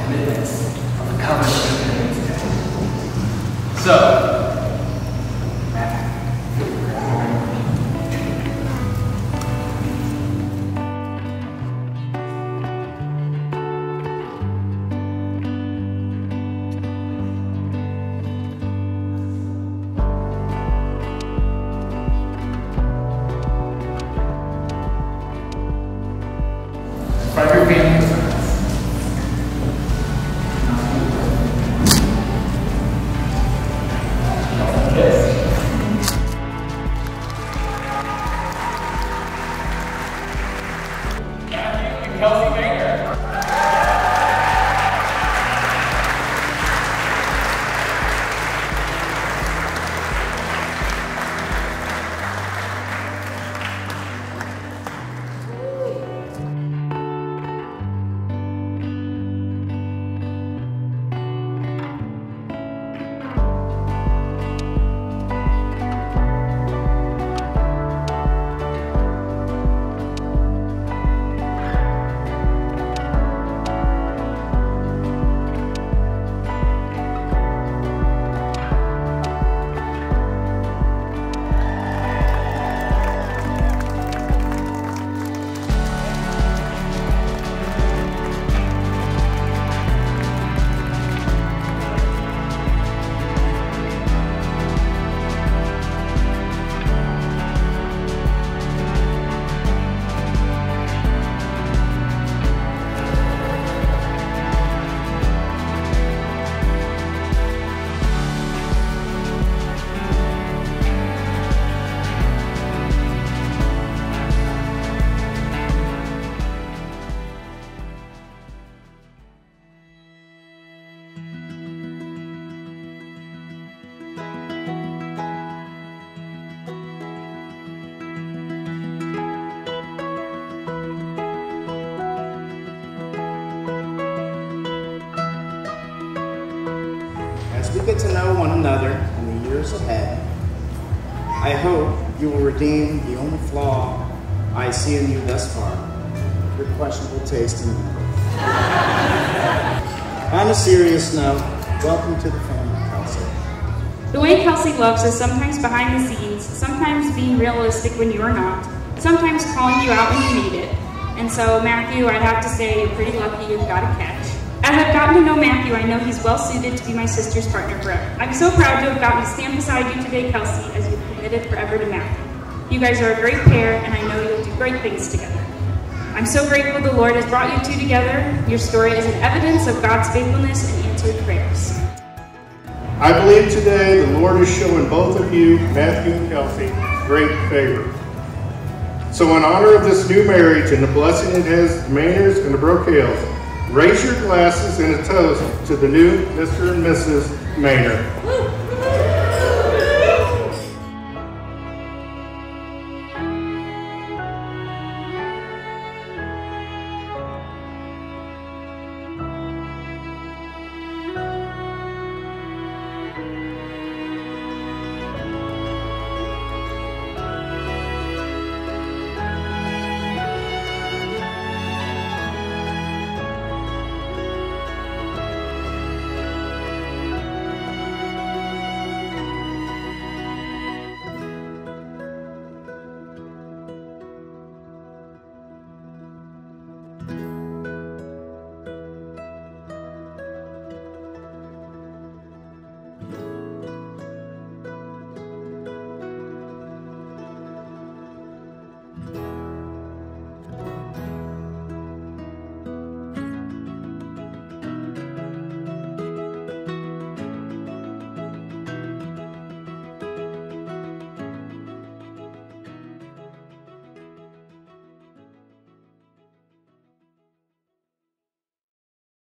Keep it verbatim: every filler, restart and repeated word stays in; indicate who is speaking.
Speaker 1: commitments of the covenant we're making today. So, by your family and friends. Yes. Matthew and Kelsey Baker.
Speaker 2: As we get to know one another in the years ahead, I hope you will redeem the only flaw I see in you thus far, your questionable taste in music. On a serious note, welcome to the family, Kelsey.
Speaker 3: The way Kelsey loves is sometimes behind the scenes, sometimes being realistic when you are not, sometimes calling you out when you need it. And so, Matthew, I'd have to say you're pretty lucky you've got a catch. As I've gotten to know Matthew, I know he's well suited to be my sister's partner forever. I'm so proud to have gotten to stand beside you today, Kelsey, as you've committed forever to Matthew. You guys are a great pair, and I know you'll do great things together. I'm so grateful the Lord has brought you two together. Your story is an evidence of God's faithfulness and answered prayers.
Speaker 4: I believe today the Lord is showing both of you, Matthew and Kelsey, great favor. So in honor of this new marriage and the blessing it has the Maynards and the Brocales, raise your glasses in a toast to the new Mister and Missus Maynard.